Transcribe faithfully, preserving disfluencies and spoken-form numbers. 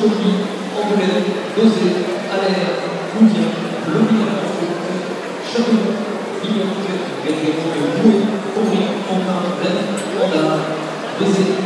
aujourd'hui, anglais, dosé, à l'air, mouvien, l'obligatoire, château, bibliothèque, gagné, bouée, ouvrier, emprunt, laine, mandat, baiser.